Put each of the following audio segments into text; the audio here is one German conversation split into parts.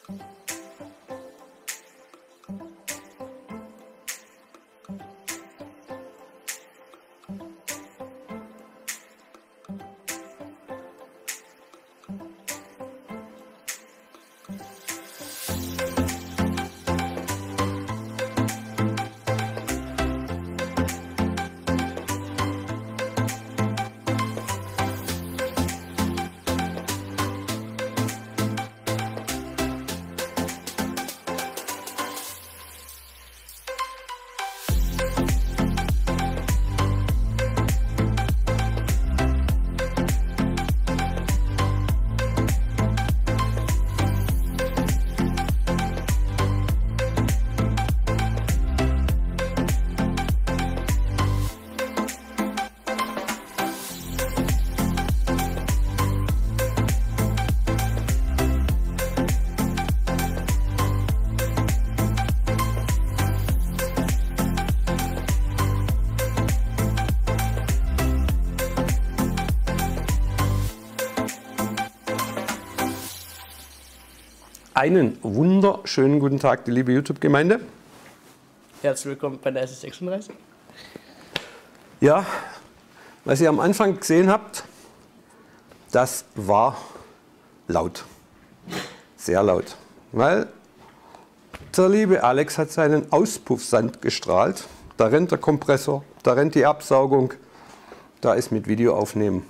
Einen wunderschönen guten Tag, die liebe YouTube-Gemeinde. Herzlich willkommen bei der SS36. Ja, was ihr am Anfang gesehen habt, das war laut. Sehr laut. Weil der liebe Alex hat seinen Auspuffsand gestrahlt. Da rennt der Kompressor, da rennt die Absaugung. Da ist mit Video aufnehmen,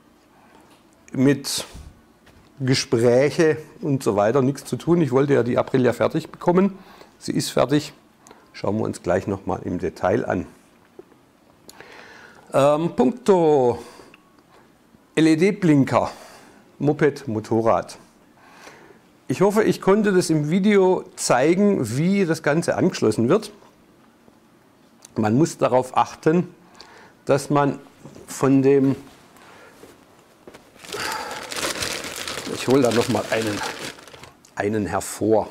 mit Gespräche und so weiter nichts zu tun. Ich wollte ja die Aprilia fertig bekommen. Sie ist fertig. Schauen wir uns gleich nochmal im Detail an. Punkto LED-Blinker, Moped, Motorrad. Ich hoffe, ich konnte das im Video zeigen, wie das Ganze angeschlossen wird. Man muss darauf achten, dass man von dem... Ich hole da noch mal einen hervor.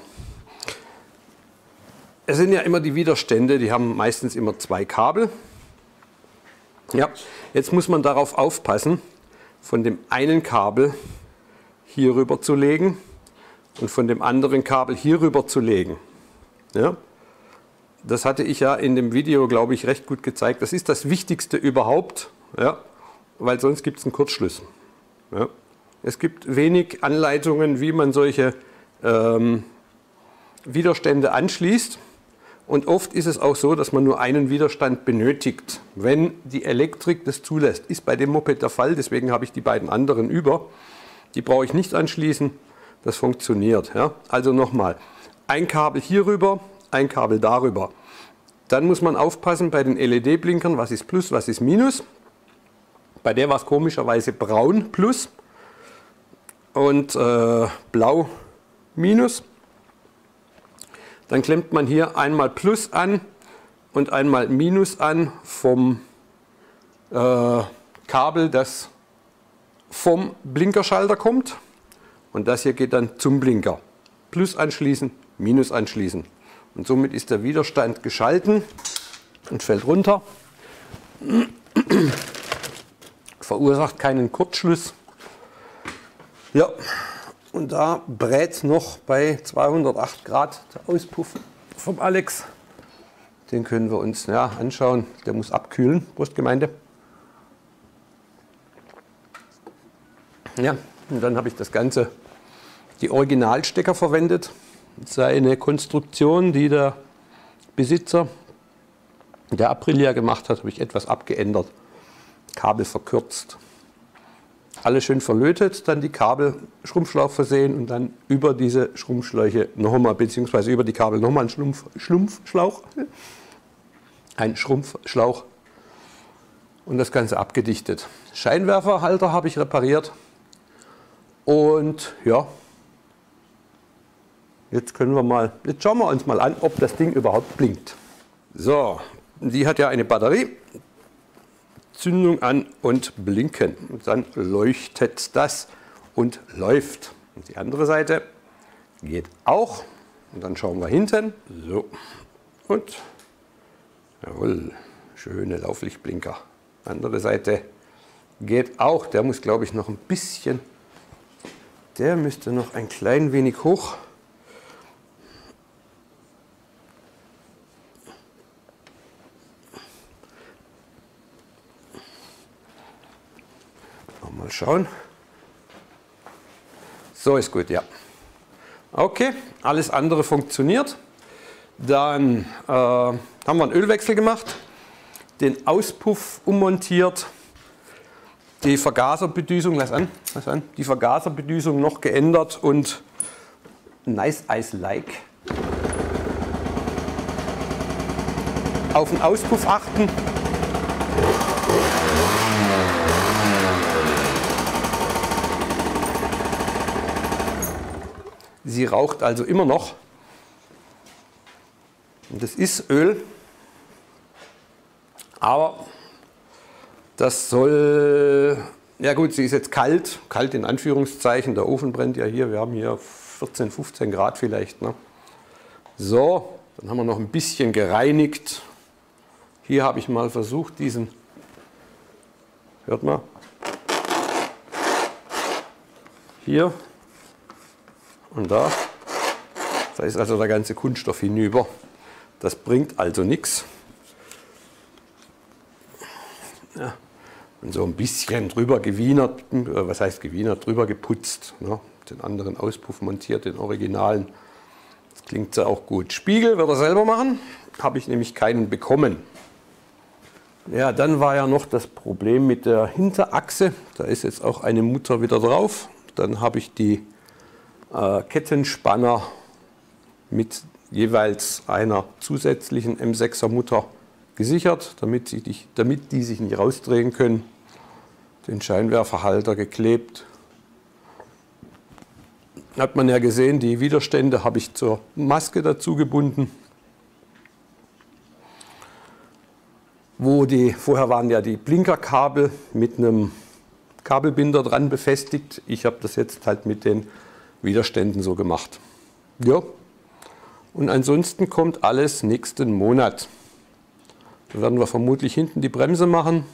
Es sind ja immer die Widerstände, die haben meistens immer zwei Kabel. Ja, jetzt muss man darauf aufpassen, von dem einen Kabel hier rüber zu legen und von dem anderen Kabel hier rüber zu legen. Ja, das hatte ich ja in dem Video, glaube ich, recht gut gezeigt. Das ist das Wichtigste überhaupt, ja, weil sonst gibt es einen Kurzschluss. Ja. Es gibt wenig Anleitungen, wie man solche Widerstände anschließt. Und oft ist es auch so, dass man nur einen Widerstand benötigt, wenn die Elektrik das zulässt. Ist bei dem Moped der Fall, deswegen habe ich die beiden anderen über. Die brauche ich nicht anschließen, das funktioniert. Ja? Also nochmal, ein Kabel hier rüber, ein Kabel darüber. Dann muss man aufpassen bei den LED-Blinkern, was ist Plus, was ist Minus. Bei der war es komischerweise braun Plus und blau Minus. Dann klemmt man hier einmal Plus an und einmal Minus an vom Kabel, das vom Blinkerschalter kommt. Und das hier geht dann zum Blinker. Plus anschließen, Minus anschließen. Und somit ist der Widerstand geschalten und fällt runter. Verursacht keinen Kurzschluss. Ja, und da brät noch bei 208 Grad der Auspuff vom Alex. Den können wir uns ja anschauen. Der muss abkühlen, Brustgemeinde. Ja, und dann habe ich das Ganze, die Originalstecker verwendet. Das ist eine Konstruktion, die der Besitzer der Aprilia gemacht hat, habe ich etwas abgeändert. Kabel verkürzt. Alles schön verlötet, dann die Kabel Schrumpfschlauch versehen und dann über diese Schrumpfschläuche nochmal, beziehungsweise über die Kabel nochmal ein Schrumpfschlauch. Ein Schrumpfschlauch und das Ganze abgedichtet. Scheinwerferhalter habe ich repariert und ja, jetzt schauen wir uns mal an, ob das Ding überhaupt blinkt. So, die hat ja eine Batterie. Zündung an und blinken. Und dann leuchtet das und läuft. Und die andere Seite geht auch. Und dann schauen wir hinten. So. Und jawohl, schöne Lauflichtblinker. Andere Seite geht auch. Der muss, glaube ich, noch ein bisschen, der müsste noch ein klein wenig hoch. schauen. So ist gut, ja. Okay, alles andere funktioniert. Dann haben wir einen Ölwechsel gemacht, den Auspuff ummontiert, die Vergaserbedüsung, lass an, die Vergaserbedüsung noch geändert und nice ice-like. Auf den Auspuff achten. Sie raucht also immer noch. Und das ist Öl. Aber das soll, ja gut, sie ist jetzt kalt, kalt in Anführungszeichen. Der Ofen brennt ja hier, wir haben hier 14, 15 Grad vielleicht. Ne? So, dann haben wir noch ein bisschen gereinigt. Hier habe ich mal versucht, diesen, hört mal, hier und da ist also der ganze Kunststoff hinüber. Das bringt also nichts. Ja, und so ein bisschen drüber gewienert, was heißt gewienert, drüber geputzt. Ne? Den anderen Auspuff montiert, den Originalen. Das klingt ja auch gut. Spiegel wird er selber machen, habe ich nämlich keinen bekommen. Ja, dann war ja noch das Problem mit der Hinterachse. Da ist jetzt auch eine Mutter wieder drauf. Dann habe ich die Kettenspanner mit jeweils einer zusätzlichen M6er Mutter gesichert, damit die sich nicht rausdrehen können. Den Scheinwerferhalter geklebt. Hat man ja gesehen, die Widerstände habe ich zur Maske dazu gebunden. Vorher waren ja die Blinkerkabel mit einem Kabelbinder dran befestigt. Ich habe das jetzt halt mit den Widerständen so gemacht. Ja. Und ansonsten kommt alles nächsten Monat. Da werden wir vermutlich hinten die Bremse machen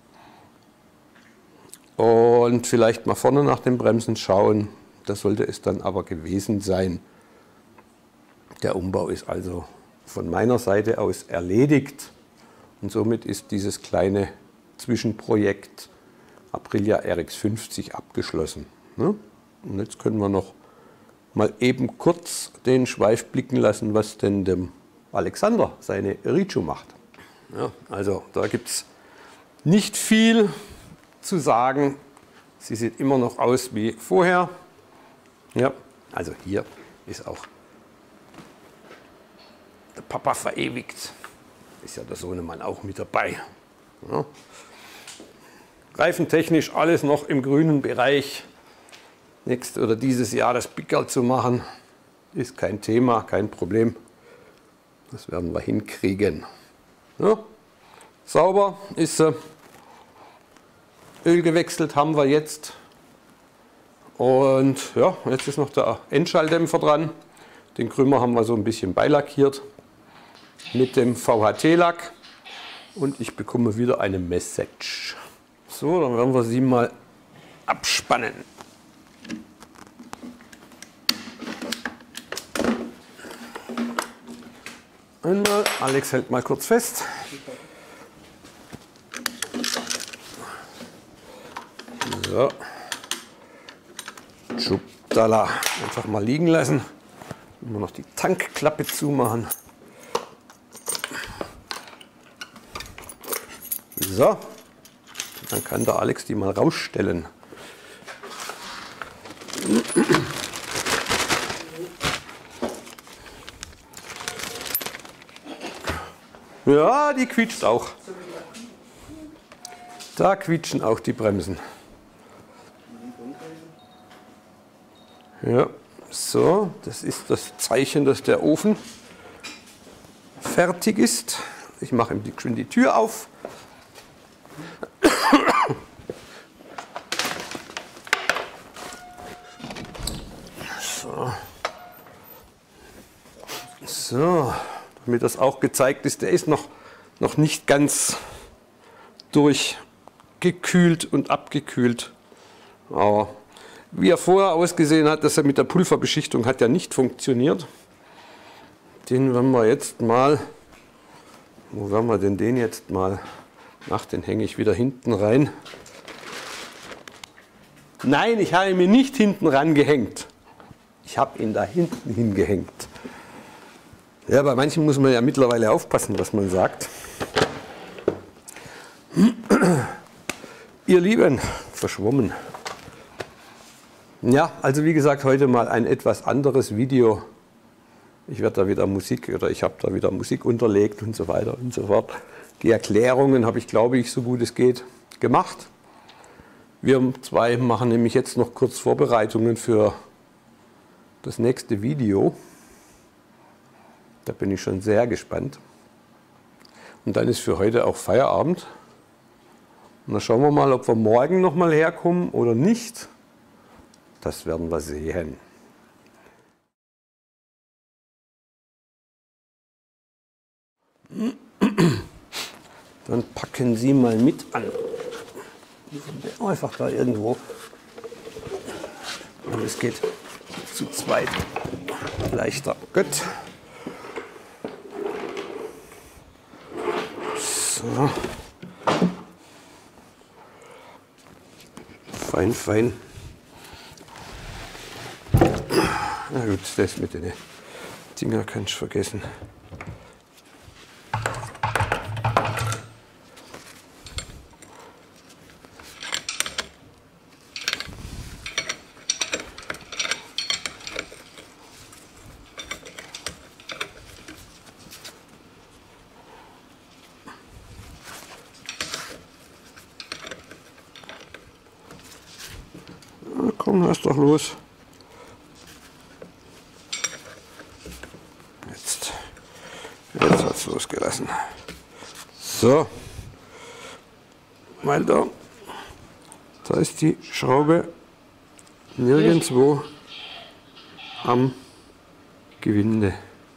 und vielleicht mal vorne nach den Bremsen schauen. Das sollte es dann aber gewesen sein. Der Umbau ist also von meiner Seite aus erledigt und somit ist dieses kleine Zwischenprojekt Aprilia RX50 abgeschlossen. Und jetzt können wir noch mal eben kurz den Schweif blicken lassen, was denn dem Alexander seine Richu macht. Ja, also da gibt es nicht viel zu sagen. Sie sieht immer noch aus wie vorher. Ja, also hier ist auch der Papa verewigt. Ist ja der Sohnemann auch mit dabei. Ja. Reifentechnisch alles noch im grünen Bereich. Nächstes oder dieses Jahr das Pickerl zu machen, ist kein Thema, kein Problem. Das werden wir hinkriegen. Ja, sauber ist sie. Öl gewechselt haben wir jetzt. Und ja, jetzt ist noch der Endschalldämpfer dran. Den Krümmer haben wir so ein bisschen beilackiert mit dem VHT-Lack. Und ich bekomme wieder eine Message. So, dann werden wir sie mal abspannen. Einmal, Alex hält mal kurz fest. So. Schubdala. Einfach mal liegen lassen. Immer noch die Tankklappe zumachen. So. Dann kann der Alex die mal rausstellen. Ja, die quietscht auch. Da quietschen auch die Bremsen. Ja, so, das ist das Zeichen, dass der Ofen fertig ist. Ich mache ihm schön die Tür auf. So, damit das auch gezeigt ist, der ist noch nicht ganz durchgekühlt und abgekühlt. Aber wie er vorher ausgesehen hat, dass er mit der Pulverbeschichtung hat ja nicht funktioniert. Den werden wir jetzt mal, wo werden wir denn den jetzt mal? Ach, den hänge ich wieder hinten rein. Nein, ich habe ihn mir nicht hinten rangehängt. Ich habe ihn da hinten hingehängt. Ja, bei manchen muss man ja mittlerweile aufpassen, was man sagt. Ihr Lieben, verschwommen. Ja, also wie gesagt, heute mal ein etwas anderes Video. Ich werde da wieder Musik oder ich habe da wieder Musik unterlegt und so weiter und so fort. Die Erklärungen habe ich, glaube ich, so gut es geht gemacht. Wir zwei machen nämlich jetzt noch kurz Vorbereitungen für das nächste Video. Da bin ich schon sehr gespannt. Und dann ist für heute auch Feierabend. Und dann schauen wir mal, ob wir morgen noch mal herkommen oder nicht. Das werden wir sehen. Dann packen Sie mal mit an. Einfach da irgendwo. Und es geht zu zweit leichter. Gut. So. Fein, fein. Na gut, das mit den Dinger kannst du vergessen. Na komm, lass doch los. Jetzt hat es losgelassen. So, mal da ist die Schraube nirgendwo am Gewinde.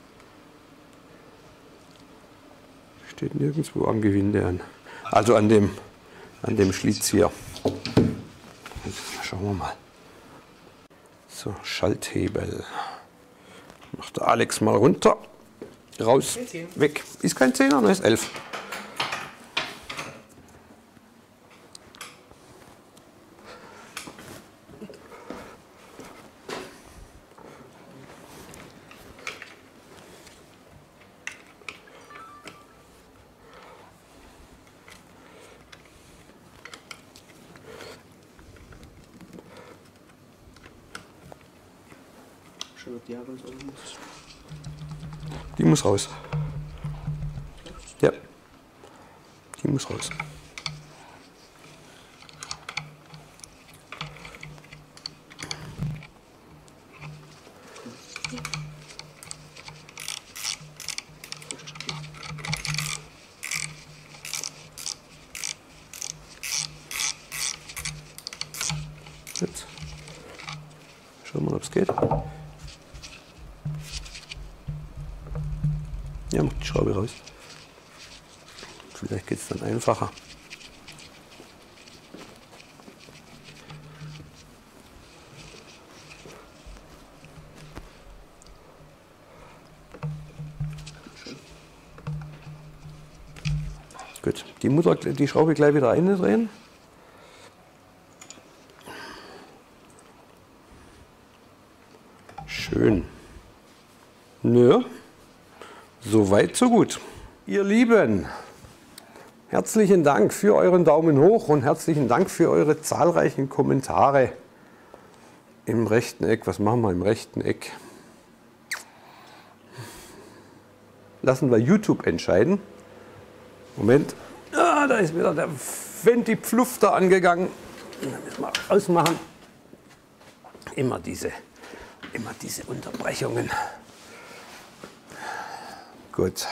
Steht nirgendwo am Gewinde an. Also an dem Schlitz hier. Schauen wir mal. So, Schalthebel. Macht der Alex mal runter. Raus, weg. Ist kein 10er, ne, ist 11. Die muss raus. Ja, die muss raus. Jetzt schauen wir mal, ob es geht. Ja, mach die Schraube raus. Vielleicht geht es dann einfacher. Gut, die Schraube gleich wieder reindrehen. Schön. Ja. So weit, so gut. Ihr Lieben, herzlichen Dank für euren Daumen hoch und herzlichen Dank für eure zahlreichen Kommentare im rechten Eck. Was machen wir im rechten Eck? Lassen wir YouTube entscheiden. Moment, da ist wieder der Venti-Pflufter angegangen. Dann müssen wir ausmachen. Immer diese Unterbrechungen. Gut.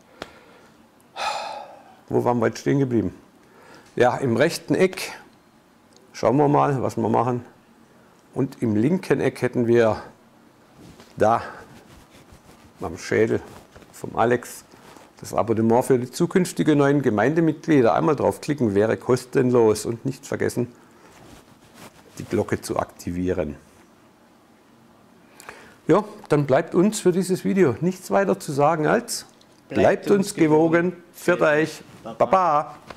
Wo waren wir jetzt stehen geblieben? Ja, im rechten Eck schauen wir mal, was wir machen. Und im linken Eck hätten wir da am Schädel vom Alex das Abonnement für die zukünftigen neuen Gemeindemitglieder. Einmal draufklicken, wäre kostenlos und nicht vergessen, die Glocke zu aktivieren. Ja, dann bleibt uns für dieses Video nichts weiter zu sagen als bleibt uns gewogen. Für euch. Baba.